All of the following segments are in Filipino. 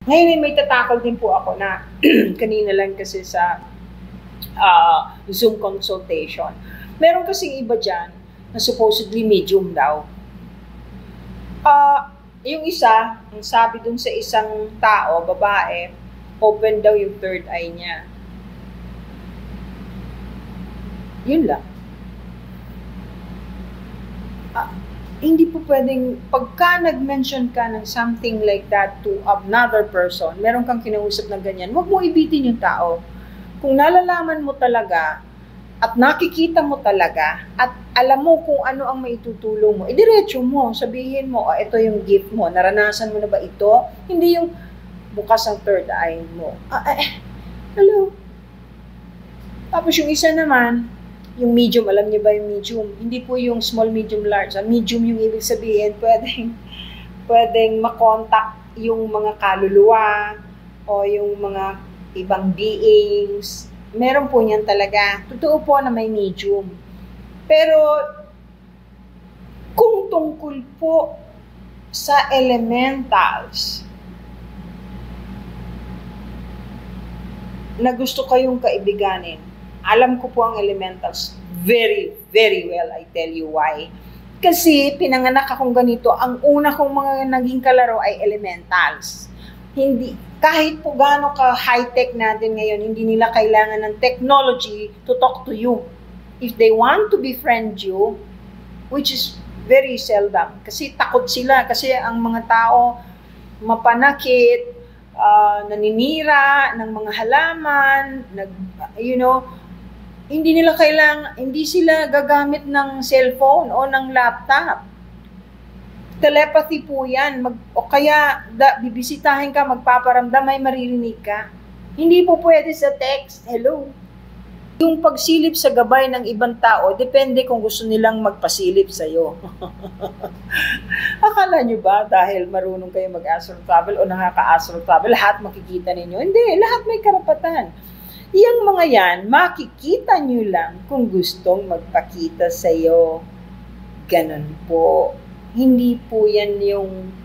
Ngayon ay may tatakal din po ako na kanina lang kasi sa Zoom consultation. Meron kasing iba dyan na supposedly medium daw. Yung isa, ang sabi dun sa isang tao, babae, open daw yung third eye niya. Yun lang. Hindi po pwedeng, pagka nag-mention ka ng something like that to another person, meron kang kinausap na ganyan, huwag mo ibitin yung tao. Kung nalalaman mo talaga, at nakikita mo talaga, at alam mo kung ano ang maitutulong mo, idiretso mo, sabihin mo, ito yung gift mo, naranasan mo na ba ito? Hindi yung bukas ang third eye mo. Hello? Tapos yung isa naman, yung medium, alam niyo ba yung medium? Hindi po yung small, medium, large. Ang medium yung ibig sabihin, pwedeng makontak yung mga kaluluwa o yung mga ibang beings. Meron po niyan talaga. Totoo po na may medium. Pero, kung tungkol po sa elementals na gusto kayong kaibiganin, alam ko po ang elementals very, very well, I tell you why. Kasi pinanganak akong ganito, ang una kong mga naging kalaro ay elementals. Hindi, kahit po gaano ka high-tech natin ngayon, hindi nila kailangan ng technology to talk to you. If they want to befriend you, which is very seldom, kasi takot sila, kasi ang mga tao mapanakit, naninira ng mga halaman, hindi sila gagamit ng cellphone o ng laptop. Telepathy po yan. O kaya, bibisitahin ka, magpaparamdam, may maririnig ka. Hindi po pwede sa text. Hello? Yung pagsilip sa gabay ng ibang tao, depende kung gusto nilang magpasilip sa'yo. Akala nyo ba dahil marunong kayo mag-astral travel o nakaka-astral travel, lahat makikita ninyo? Hindi, lahat may karapatan. Yang mga yan, makikita nyo lang kung gustong magpakita sa'yo. Ganun po. Hindi po yan yung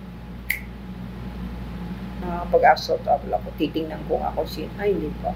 pag-astral travel ako, titingnan kung ako ay, hindi po.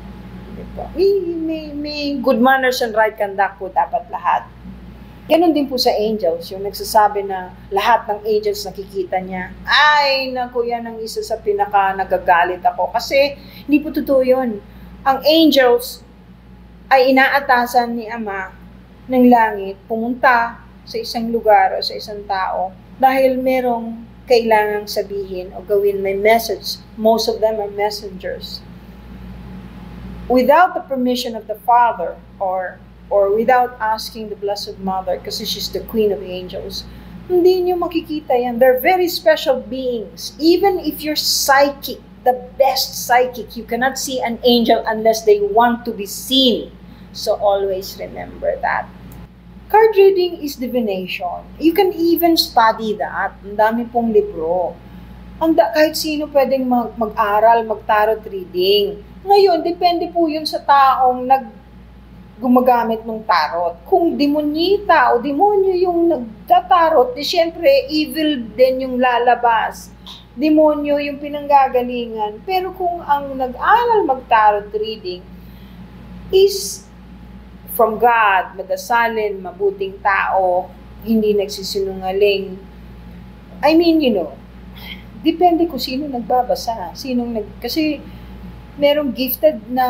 May good manners and right conduct po dapat lahat. Ganon din po sa angels, yung nagsasabi na lahat ng angels nakikita niya. Ay, naku, yan ang isa sa pinaka nagagalit ako. Kasi, hindi po totoo yun. Ang angels ay inaatasan ni Ama ng langit pumunta sa isang lugar o sa isang tao dahil merong kailangang sabihin o gawin, may message. Most of them are messengers. Without the permission of the Father or without asking the Blessed Mother, kasi she's the Queen of Angels, hindi nyo makikita yan. They're very special beings. Even if you're psychic, the best psychic, you cannot see an angel unless they want to be seen. So always remember that. Card reading is divination. You can even study that. Ang dami pong libro. Kahit sino pwedeng mag-aral, mag-tarot reading. Ngayon, depende po yun sa taong gumagamit ng tarot. Kung demonyita o demonyo yung nagtatarot, di syempre, evil din yung lalabas. Demonyo yung pinanggagalingan. Pero kung ang nag-aral mag-tarot reading is from God, madasalin, mabuting tao, hindi nagsisinungaling. I mean, depende kung sino nagbabasa. Kasi merong gifted na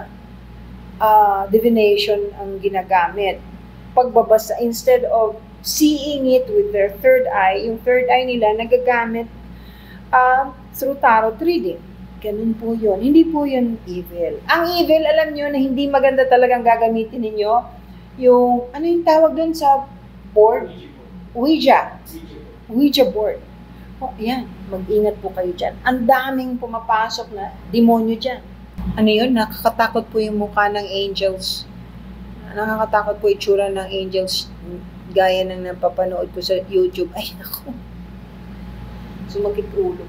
divination ang ginagamit. Pagbabasa, instead of seeing it with their third eye, yung third eye nila nagagamit through tarot reading. Ganun po yun. Hindi po yun evil. Ang evil, alam nyo na hindi maganda talagang gagamitin ninyo yung, ano yung tawag doon sa board? Ouija board. Yan, mag-ingat po kayo dyan. Ang daming pumapasok na demonyo dyan. Ano yun? Nakakatakot po yung mukha ng angels. Nakakatakot po yung itsura ng angels gaya ng napapanood ko sa YouTube. Ay, naku. Sumakit ulo.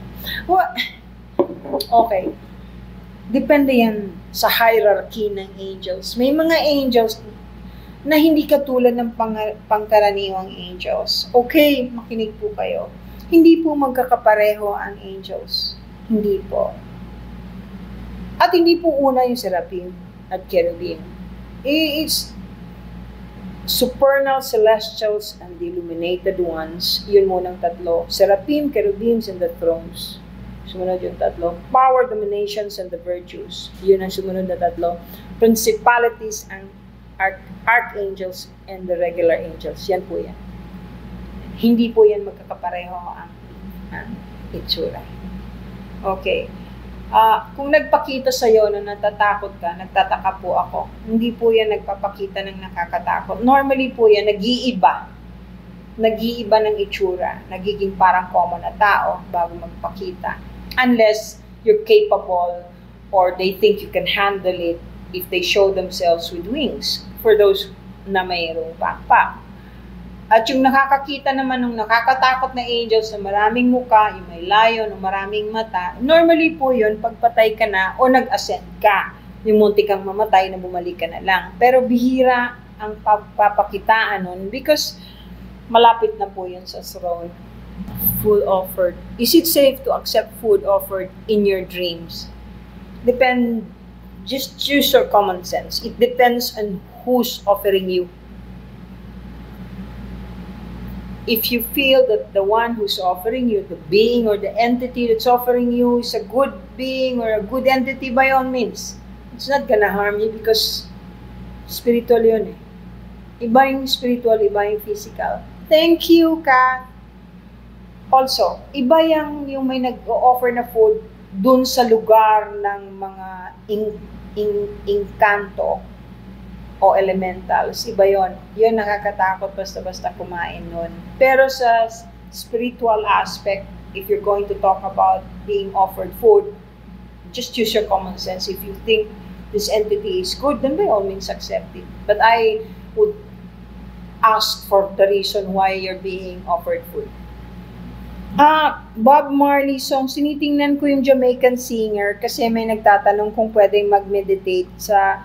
Okay. Depende yan sa hierarchy ng angels. May mga angels na hindi katulad ng pangkaraniwang angels. Okay, makinig po kayo. Hindi po magkakapareho ang angels. Hindi po. At hindi po una yung seraphim at cherubim. It's supernal celestials and the illuminated ones. Yun munang tatlo. Seraphim, cherubims, and the thrones. Sumunod yung tatlo. Power, dominations, and the virtues. Yun ang sumunod na tatlo. Principalities and archangels and the regular angels. Yan po yan. Hindi po yan magkakapareho ang itsura. Okay. Kung nagpakita sa'yo na natatakot ka, nagtataka po ako. Hindi po yan nagpapakita ng nakakatakot. Normally po yan, nag-iiba. Nag-iiba ng itsura. Nagiging parang common na tao bago magpakita. Unless you're capable or they think you can handle it if they show themselves with wings. For those na mayroong backpack. At yung nakakakita naman ng nakakatakot na angels na maraming muka, yung may lion, o maraming mata, normally po yun, pagpatay ka na o nag-ascend ka. Yung munti kang mamatay na bumalik ka na lang. Pero bihira ang pagpapakitaan nun because malapit na po yun sa throne. Food offered. Is it safe to accept food offered in your dreams? Just use your common sense. It depends on who's offering you. If you feel that the one who's offering you, the being or the entity that's offering you is a good being or a good entity, by all means, it's not gonna harm you because spiritual yun eh. Iba yung spiritual, iba yung physical. Thank you, Kat. Also, iba yung may nag-offer na food dun sa lugar ng mga inkanto o elementals, iba yon. Yun nakakatakot basta-basta kumain nun. Pero sa spiritual aspect, if you're going to talk about being offered food, just use your common sense. If you think this entity is good, then by all means accept it. But I would ask for the reason why you're being offered food. Bob Marley song, sinitingnan ko yung Jamaican singer kasi may nagtatanong kung pwedeng mag-meditate sa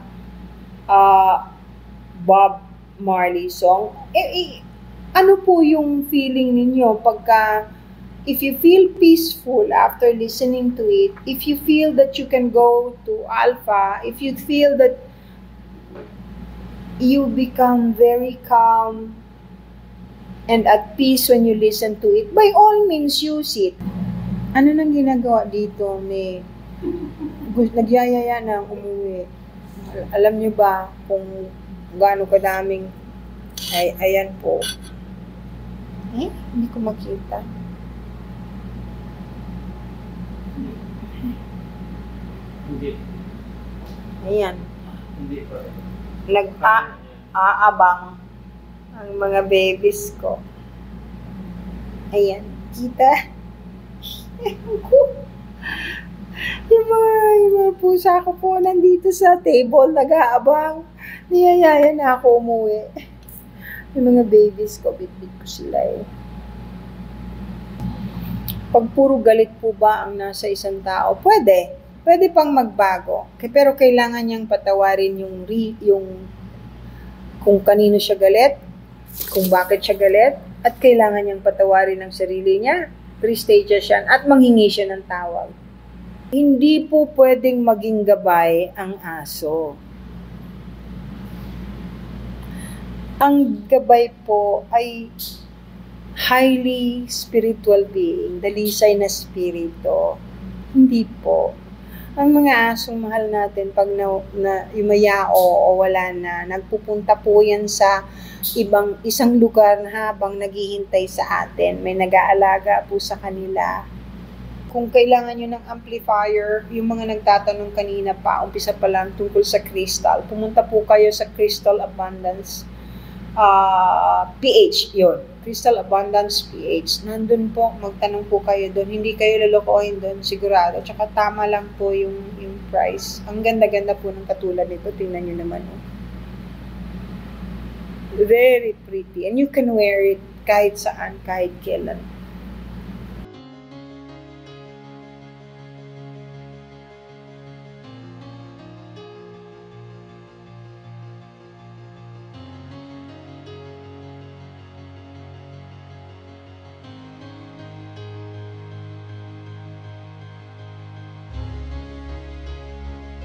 Bob Marley song. Ano po yung feeling ninyo pagka, if you feel peaceful after listening to it, if you feel that you can go to Alpha, if you feel that you become very calm and at peace when you listen to it, by all means use it. Ano nang ginagawa dito ni nagyayaya na umuwi? Alam niyo ba kung gaano kadaming ayan po. Hindi ko makita. Hindi. Ayan. Hindi pa. Nag-aabang ang mga babies ko. Ayan. Kita? Yung mga pusa ko po nandito sa table, nag-aabang. Niyayaya na ako umuwi. Yung mga babies ko, bit-bit ko sila eh. Pag puro galit po ba ang nasa isang tao? Pwede. Pwede pang magbago. Pero kailangan niyang patawarin yung kung kanino siya galit, kung bakit siya galit, at kailangan niyang patawarin ang sarili niya. 3 stages yan, at manghingi siya ng tawag. Hindi po pwedeng maging gabay ang aso. Ang gabay po ay highly spiritual being, dalisay na spirito. Hindi po. Ang mga asong mahal natin, pag yumayao o wala na, nagpupunta po yan sa isang lugar na habang naghihintay sa atin. May nag-aalaga po sa kanila. Kung kailangan nyo ng amplifier, yung mga nagtatanong kanina pa, umpisa pa lang tungkol sa crystal, pumunta po kayo sa Crystal Abundance PH, yun. Crystal Abundance PH. Nandun po, magtanong po kayo doon. Hindi kayo lalokohin doon, sigurado. Tsaka tama lang po yung price. Ang ganda-ganda po ng katulad nito. Tingnan nyo naman. Oh. Very pretty. And you can wear it kahit saan, kahit kailan.